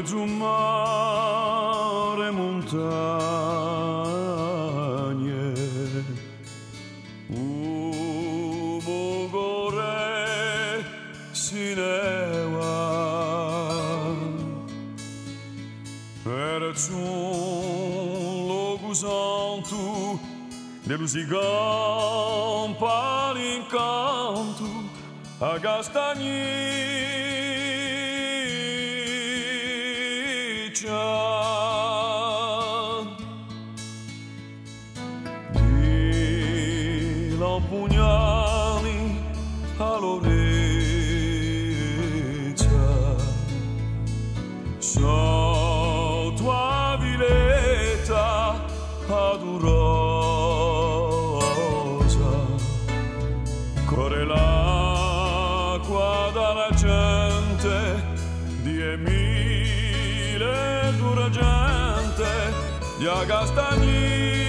mezzo mare, montagne, Bogore sineva, eres un luogo santo, delusigan para incanto, a di lampugnani all'orecchia, sotto a viletta adurosa, corre l'acqua dalla gente di Emile Duragente, di Agastagni.